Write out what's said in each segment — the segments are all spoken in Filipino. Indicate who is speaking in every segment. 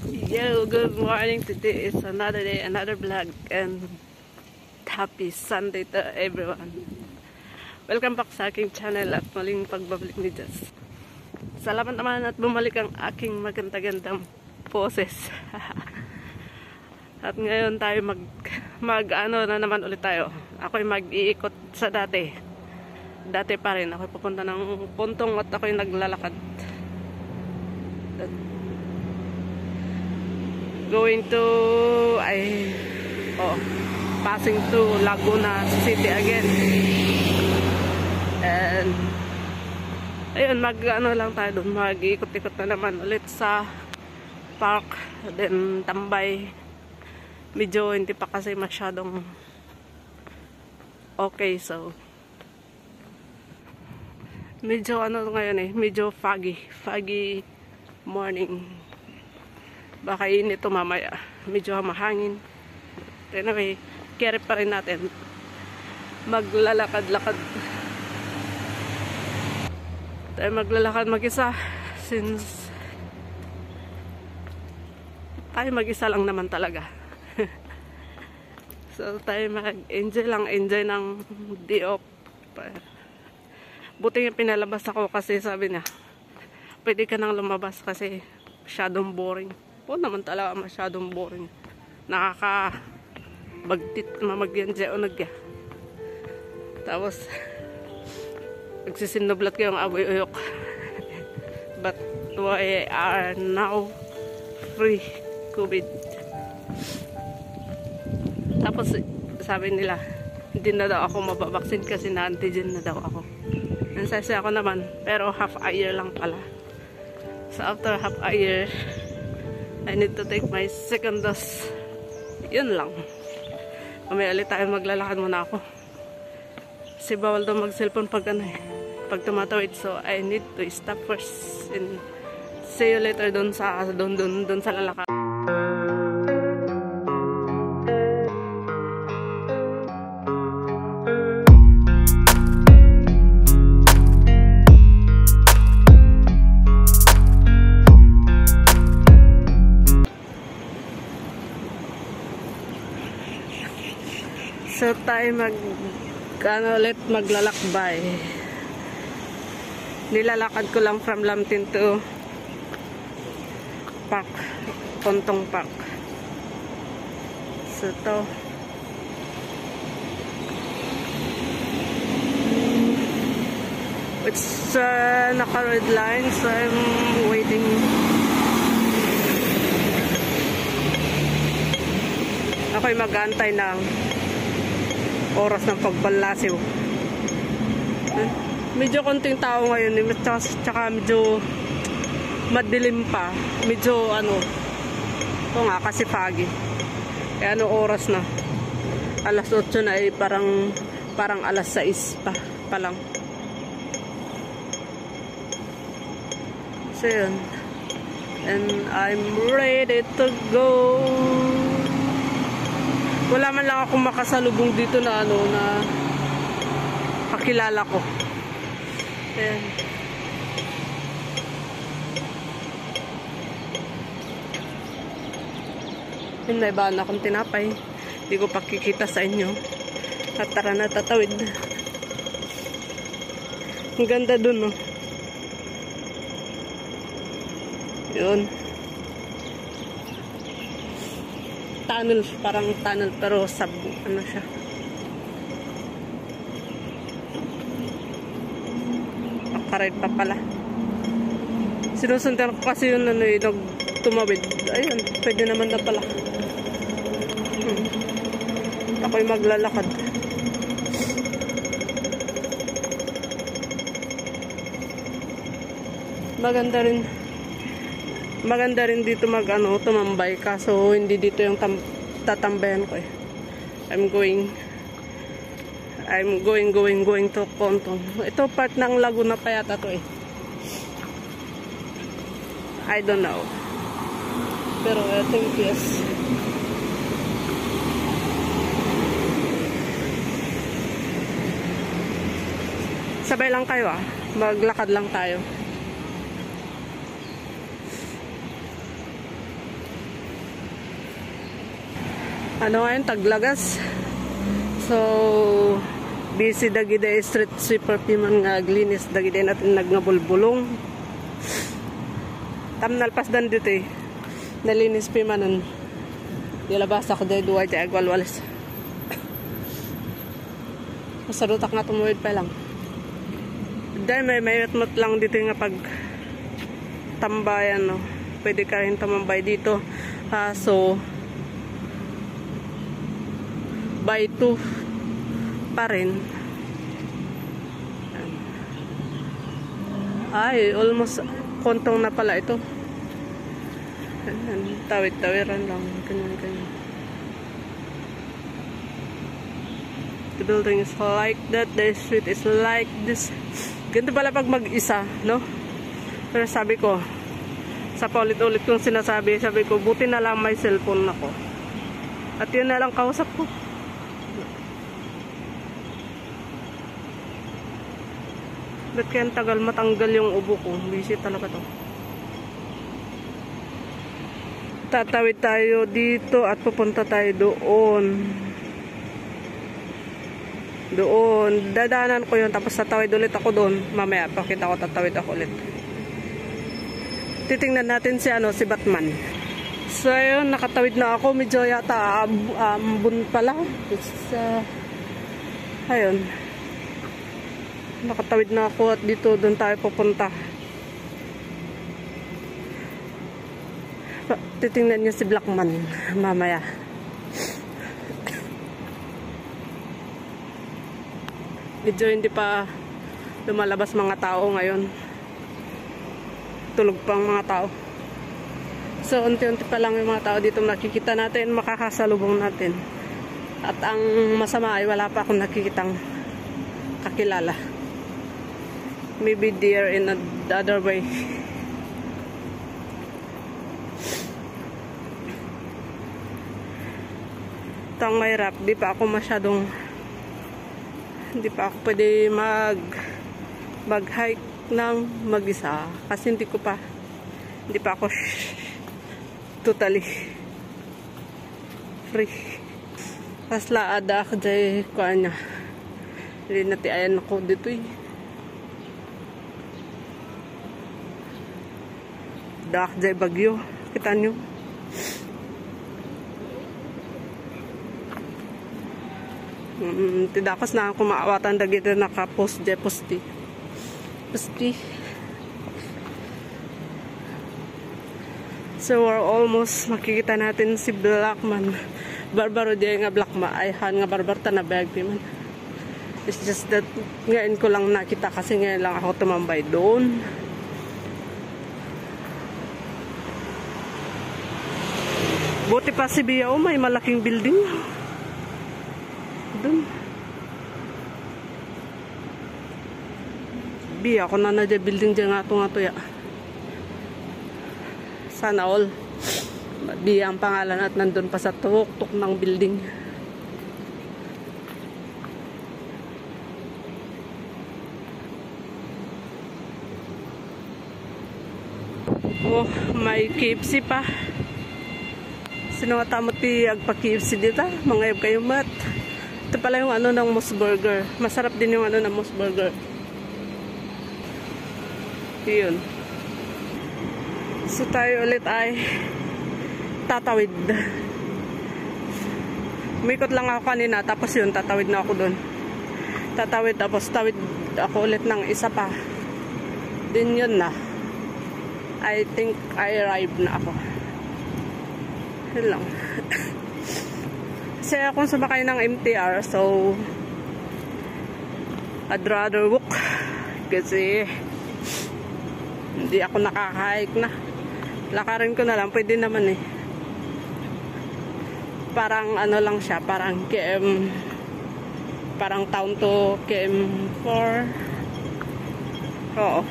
Speaker 1: Yo, good morning. Today is another day, another vlog, and happy Sunday to everyone. Welcome back sa aking channel at maling pagbabalik ni Jhust. Salamat naman at bumalik ang aking maganda-gandang poses. At ngayon tayo ano na naman ulit tayo. Ako'y mag-iikot sa dati. Dati pa rin. Ako'y pupunta ng Puntong at ako'y naglalakad. Going to passing to Laguna City again. And ayun, ano lang tayo doon, mag-ikot-ikot na naman ulit sa park, then tambay. Medyo hindi pa kasi masyadong okay, so medyo ano ngayon medyo foggy morning. Baka init ito mamaya. Medyo mahangin. Anyway, carry pa rin natin. Maglalakad-lakad. Tayo maglalakad mag-isa. Since tayo mag-isa lang naman talaga. So tayo mag-enjoy lang. Enjoy ng day off. Buti nga pinalabas ako kasi sabi niya, pwede ka nang lumabas kasi masyadong boring. Po naman talaga masyadong boring. Mamagyan o nagya. Tapos nagsisinublat ko yung aboy uyok. But we are now free COVID. Tapos sabi nila hindi na daw ako mababaksin kasi na-antigen na daw ako. Nansasaya ako naman, pero half a year lang pala. So after half a year I need to take my second dose. Yun lang. Mamaya ulit tayo maglalakad muna ako. Kasi bawal daw mag-cellphone pag tumatawid. So I need to stop first. And see you later doon sa lalakad. So tayo ulit maglalakbay. Nilalakad ko lang from Lamtin to Park, Puntong Park. So to it's naka-red line, so I'm waiting. Ako'y mag-aantay ng oras ng pagbalasiw. Medyo konting tao ngayon, tsaka medyo madilim pa. Medyo ito nga kasi foggy. Kaya oras na? Alas 8 na parang alas 6 pa lang. So yun. And I'm ready to go. Wala man lang akong makasalubong dito na na kakilala ko. Ayan. Yun, may bahan akong tinapay. Hindi ko pakikita sa inyo. At tara na, tatawid. Ang ganda dun, no? Yun. Tunnel, parang tunnel pero siya. Nakaride pa pala. Sinusundan ko kasi yun tumawid. Ayun, pwede naman na pala. Ako'y maglalakad. Maganda rin dito tumambay, kaso hindi dito yung tatambayan ko I'm going to Pontong. Ito part ng Laguna pa yata to I don't know. Pero I think yes. Sabay lang kayo maglakad lang tayo. ano ngayon, Taglagas. So busy dagida street sweeper piman nga aglinis dagida natin nagnabulbulong. Tamnalpas dan dito eh. Nalinis pimanan. Dilabas ako dahil duwa dyan agwalwalis. Masarutak nga tumuwid pa lang. Dahil may matmot lang dito nga pag tambayan, no. Pwede ka rin tumambay dito. So by 2 pa rin. Ay, almost kontong na pala ito. Tawid-tawiran lang. Ganyan. The building is like that. The street is like this. Ganito pala pag mag-isa, no? Pero sabi ko, sa paulit-ulit kong sinasabi, sabi ko, buti na lang may cellphone ako. At yun na lang kausap ko. Ba't kaya ang tagal matanggal yung ubo ko? Busy talaga to. Tatawid tayo dito at pupunta tayo doon. Dadaanan ko yun. Tapos tatawid ulit ako doon. Mamaya pakita ko, tatawid ako ulit. Titingnan natin si Batman. So ayun, nakatawid na ako. Medyo yata ambun pala. Ayun. Nakatawid na ako at dito doon tayo pupunta. Titingnan niyo si Blackman mamaya. Medyo hindi pa lumalabas mga tao ngayon. Tulog pang mga tao. So unti-unti pa lang yung mga tao dito nakikita natin, makakasalubong natin. At ang masama ay wala pa akong nakikitang kakilala. Maybe they are in the other way. Ito ang mahirap. Di pa ako pwede mag-hike ng mag-isa. Kasi hindi pa ako totally free. Pasla ada ako dyan ko anya. Hindi natiayan ako dito eh. Dak jay bagyo, kita nyo. Tidakos na ako maawatan dagito naka-post jay posti. So we're almost makikita natin si Blackman. Barbaro diya nga Blackma ay han nga barbarta na bag man. It's just that ngayon ko lang nakita kasi ngayon lang ako tumambay doon. Buti pa si Bia, may malaking building. Doon. Bia, ako na dyan building dyan nga ito ya. Sana all. Bia ang pangalan at nandun pa sa tuktok ng building. Oh, may KFC pa. Sino nga tamot agpa-KFC dito? Mga kayo mat. Ito pala yung ng Moose Burger. Masarap din yung ng Moose Burger. Yun. So tayo ulit ay tatawid. Umikot lang ako kanina. Tapos yun, tatawid na ako dun. Tatawid tapos tawid ako ulit ng isa pa. Din yun na. I think I arrived na ako. Yun lang. Kasi akong sumakay ng MTR, so I'd rather walk kasi hindi ako nakaka-hike na. Lakarin ko na lang, pwede naman eh. Parang lang siya, parang parang town to KM4. Oo.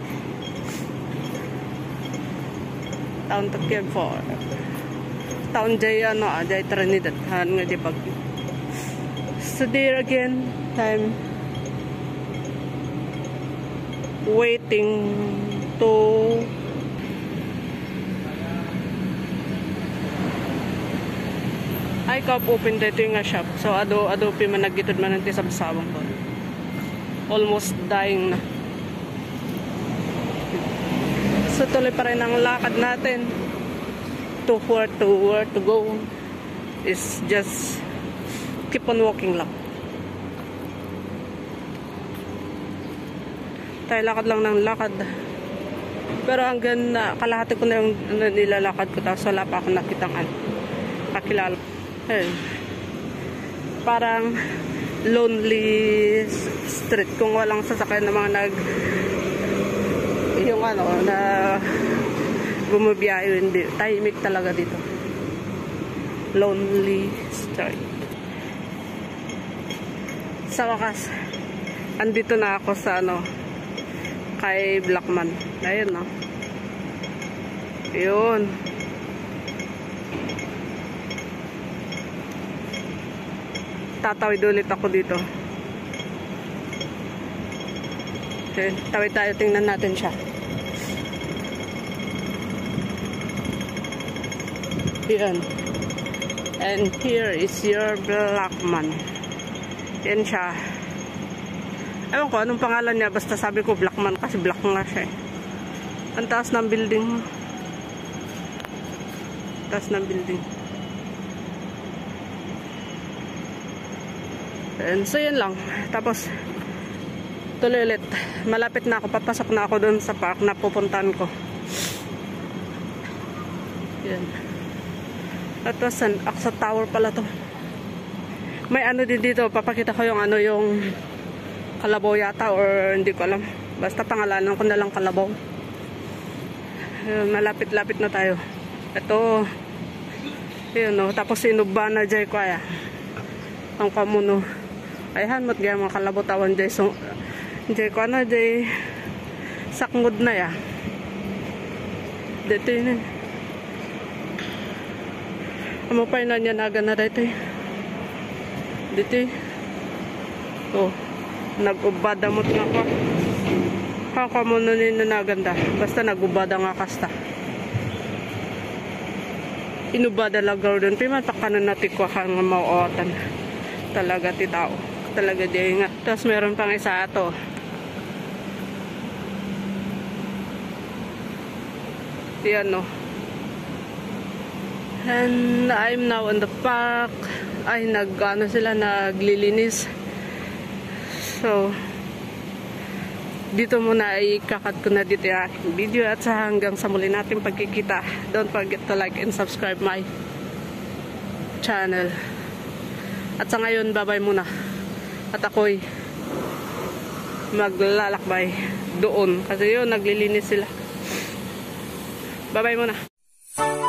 Speaker 1: Town to KM4. Town jay jay Trinidad han nga di pag. So there again, time waiting to Ay ka open dito yung nga shop. So ado pi man nagitod man ti sabsawang ko. Almost dying na. So tuloy pa rin ang lakad natin. To where to go is just keep on walking lang. Tayo lakad lang ng lakad. Pero hanggang kalahati ko na yung nilalakad ko, tapos wala pa ako nakitang kakilala. Ayun. Parang lonely street kung walang sasakyan ng mga yung na bumabiyahe, hindi. Tahimik talaga dito. Lonely street. Sa wakas, andito na ako sa kay Blackman. Ayun, no? Ayun. Tatawid ulit ako dito. Okay, tawid tayo, tingnan natin siya. Yan. And here is your Blackman. Yan siya. Ewan ko anong pangalan niya, basta sabi ko Blackman kasi black nga siya. Ang taas ng building. Taas ng building. And so yan lang. Tapos tuloy ulit. Malapit na ako, papasok na ako doon sa park na pupuntahan ko. Yan. At sa tower pala to. May din dito, papakita ko yung yung Kalabaw yata, or hindi ko alam. Basta pangalanan ko na lang Kalabaw. Malapit-lapit na tayo. Ito. Yun, no. Tapos sinuba na jay ko ay. Ang kamuno. Ayhan mat gaya mga Kalabaw tawan jay. So, jay ko jay sakngod na ya. Dito yun. Amapay na niya naga na dito. Dito. Oh. Nag-ubada mo nga ko. Haka mo na ninanaganda. Basta nag-ubada nga kasta. Inubada lagaw doon. Piman pakanan natin ko nga mauotan. Talaga ti tao. Talaga di nga. Tapos meron pang isa ato. Yan, no. And I'm now in the park. Ay, sila naglilinis. So, dito muna ay kakat ko na dito yung aking video, at sa hanggang sa muli natin pagkikita. Don't forget to like and subscribe my channel. At sa ngayon, bye-bye muna. At ako'y maglalakbay doon. Kasi yun, naglilinis sila. Bye-bye muna.